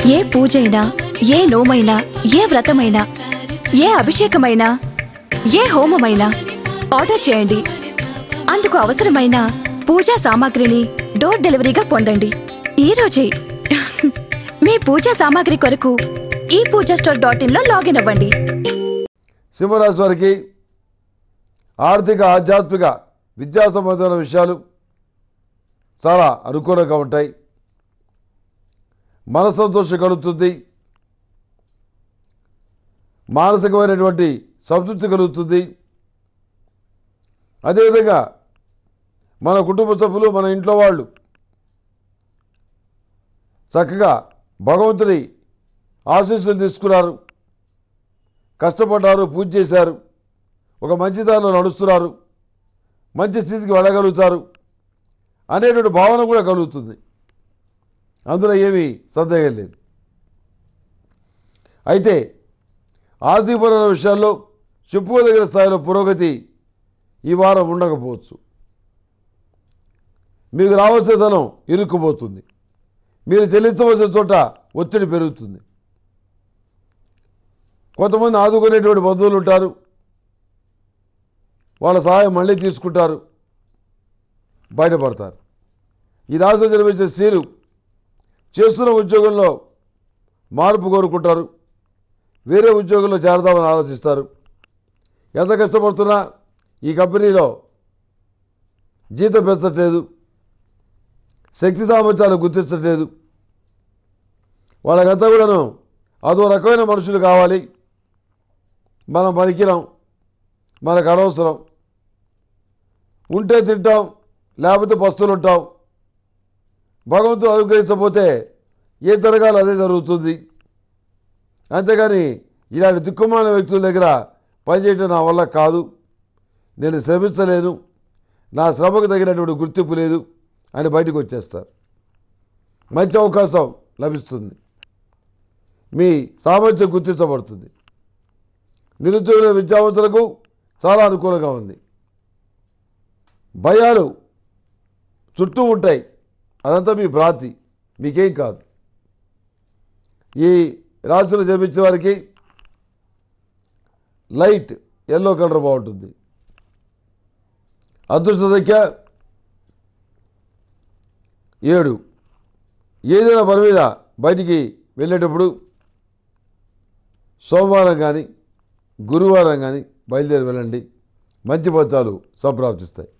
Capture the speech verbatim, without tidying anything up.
ఏ పూజైనా, ఏ నోమైనా, ఏ వ్రతమైనా, ఏ అభిషేకమైనా, ఏ హోమమైనా ఆర్డర్ చేయండి. అందుకు అవసరమైన పూజా సామాగ్రిని డోర్ డెలివరీగా పొందండి. ఈ రోజే మీ పూజా సామాగ్రి కొరకు ఈ పూజా స్టోర్ డాట్ ఇన్ లో లాగిన్ అవ్వండి. సింహరాశి వారికి ఆర్థిక, ఆధ్యాత్మిక, విద్యా సంబంధమైన విషయాలు చాలా అనుకూలంగా ఉంటాయి. మన సంతోషం కలుగుతుంది, మానసికమైనటువంటి సంతృప్తి కలుగుతుంది. అదేవిధంగా మన కుటుంబ సభ్యులు, మన ఇంట్లో వాళ్ళు చక్కగా భగవంతుడి ఆశీస్సులు తీసుకున్నారు, కష్టపడ్డారు, పూజ చేశారు, ఒక మంచి దారిలో నడుస్తున్నారు, మంచి స్థితికి వెళ్ళగలుగుతారు అనేటువంటి భావన కూడా కలుగుతుంది. అందులో ఏమీ సందేహం లేదు. అయితే ఆర్థికపరమైన విషయాల్లో చెప్పుకోదగిన స్థాయిలో పురోగతి ఈ వారం ఉండకపోవచ్చు. మీకు రావాల్సిన ధనం ఇరుక్కుపోతుంది. మీరు చెల్లించవలసిన చోట ఒత్తిడి పెరుగుతుంది. కొంతమంది ఆదుకునేటువంటి బంధువులు ఉంటారు, వాళ్ళ సహాయం మళ్ళీ తీసుకుంటారు, బయటపడతారు. ఈ రాశిలో జన్మించే స్త్రీలు చేస్తున్న ఉద్యోగంలో మార్పు కోరుకుంటారు, వేరే ఉద్యోగంలో చేరదామని ఆలోచిస్తారు. ఎంత కష్టపడుతున్నా ఈ కంపెనీలో జీతం పెంచట్లేదు, శక్తి సామర్థ్యాలు గుర్తించట్లేదు. వాళ్ళకంతా కూడాను అదో రకమైన మనుషులు కావాలి, మనం పనికిరాం, మనకు అనవసరం, ఉంటే తింటాం, లేకపోతే పస్తులు ఉంటాం, భగవంతుడు అనుగ్రహించకపోతే ఏ జరగాలో అదే జరుగుతుంది. అంతేగాని ఇలాంటి దిక్కుమాల వ్యక్తుల దగ్గర పనిచేయటం నా వల్ల కాదు, నేను శ్రమించలేను, నా శ్రమకు తగినటువంటి గుర్తింపు లేదు అని బయటకు వచ్చేస్తారు. మంచి అవకాశం లభిస్తుంది, మీ సామర్థ్యం గుర్తించబడుతుంది. నిరుద్యోగుల విద్యావంతులకు చాలా అనుకూలంగా ఉంది. భయాలు చుట్టూ ఉంటాయి, అదంతా మీ భ్రాంతి, మీకేం కాదు. ఈ రాశిలో జన్మించిన వారికి లైట్ ఎల్లో కలర్ బాగుంటుంది. అదృష్ట సంఖ్య ఏడు. ఏదైనా పని మీద బయటికి వెళ్ళేటప్పుడు సోమవారం కానీ గురువారం కానీ బయలుదేరి వెళ్ళండి, మంచి ఫలితాలు సంప్రాప్తిస్తాయి.